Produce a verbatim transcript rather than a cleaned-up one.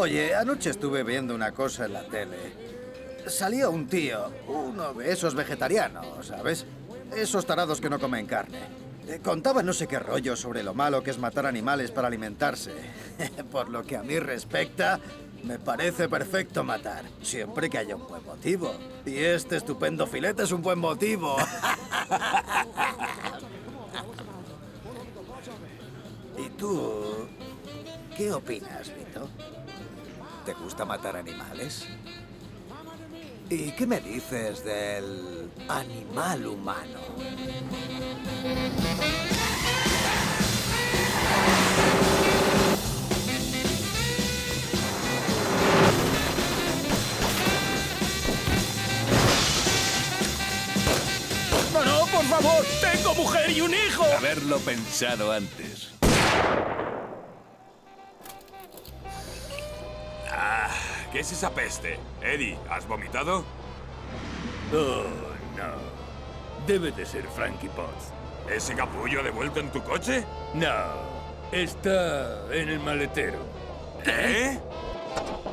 Oye, anoche estuve viendo una cosa en la tele. Salía un tío, uno de esos vegetarianos, ¿sabes? Esos tarados que no comen carne. Eh, Contaba no sé qué rollo sobre lo malo que es matar animales para alimentarse. Por lo que a mí respecta, me parece perfecto matar, siempre que haya un buen motivo. Y este estupendo filete es un buen motivo. ¿Y tú qué opinas, Vito? ¿Te gusta matar animales? ¿Y qué me dices del animal humano? ¡No, no, por favor! ¡Tengo mujer y un hijo! Haberlo pensado antes. Ah, ¿qué es esa peste? Eddie, ¿has vomitado? Oh, no. Debe de ser Frankie Potts. ¿Ese capullo ha devuelto en tu coche? No, está en el maletero. ¿Qué?